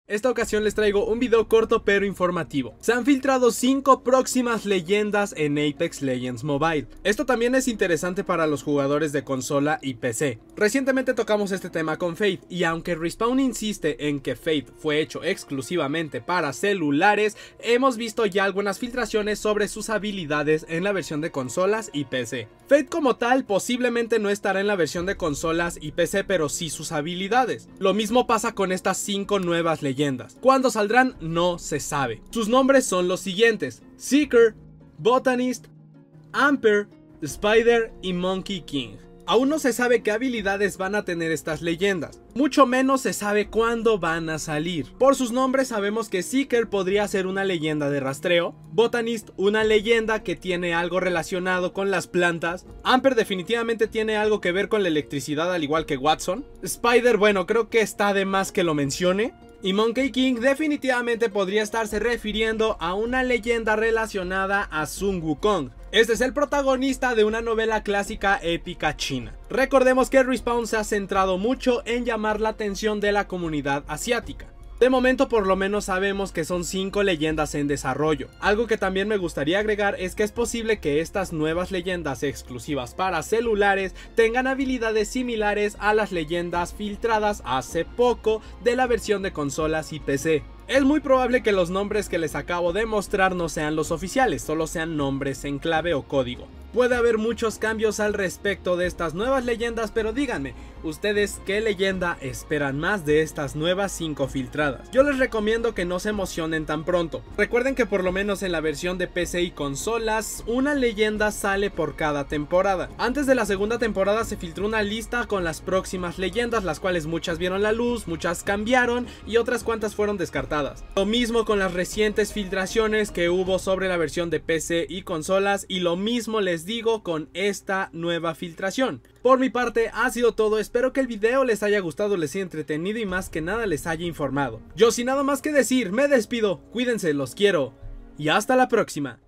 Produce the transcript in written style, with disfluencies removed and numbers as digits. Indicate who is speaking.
Speaker 1: Esta ocasión les traigo un video corto pero informativo. Se han filtrado 5 próximas leyendas en Apex Legends Mobile. Esto también es interesante para los jugadores de consola y PC. Recientemente tocamos este tema con Fade y aunque Respawn insiste en que Fade fue hecho exclusivamente para celulares, hemos visto ya algunas filtraciones sobre sus habilidades en la versión de consolas y PC. Fade como tal posiblemente no estará en la versión de consolas y PC, pero sí sus habilidades. Lo mismo pasa con estas 5 nuevas leyendas. ¿Cuándo saldrán? No se sabe. Sus nombres son los siguientes: Seeker, Botanist, Ampere, Spider y Monkey King. Aún no se sabe qué habilidades van a tener estas leyendas, mucho menos se sabe cuándo van a salir. Por sus nombres sabemos que Seeker podría ser una leyenda de rastreo, Botanist una leyenda que tiene algo relacionado con las plantas, Ampere definitivamente tiene algo que ver con la electricidad al igual que Watson, Spider bueno creo que está de más que lo mencione, y Monkey King definitivamente podría estarse refiriendo a una leyenda relacionada a Sun Wukong. Este es el protagonista de una novela clásica épica china. Recordemos que Respawn se ha centrado mucho en llamar la atención de la comunidad asiática. De momento por lo menos sabemos que son 5 leyendas en desarrollo. Algo que también me gustaría agregar es que es posible que estas nuevas leyendas exclusivas para celulares tengan habilidades similares a las leyendas filtradas hace poco de la versión de consolas y PC. Es muy probable que los nombres que les acabo de mostrar no sean los oficiales, solo sean nombres en clave o código. Puede haber muchos cambios al respecto de estas nuevas leyendas, pero díganme, ¿ustedes qué leyenda esperan más de estas nuevas 5 filtradas? Yo les recomiendo que no se emocionen tan pronto. Recuerden que por lo menos en la versión de PC y consolas, una leyenda sale por cada temporada. Antes de la segunda temporada se filtró una lista con las próximas leyendas, las cuales muchas vieron la luz, muchas cambiaron y otras cuantas fueron descartadas. Lo mismo con las recientes filtraciones que hubo sobre la versión de PC y consolas, y lo mismo les digo con esta nueva filtración. Por mi parte ha sido todo, espero que el video les haya gustado, les haya entretenido y más que nada les haya informado. Yo sin nada más que decir, me despido, cuídense, los quiero y hasta la próxima.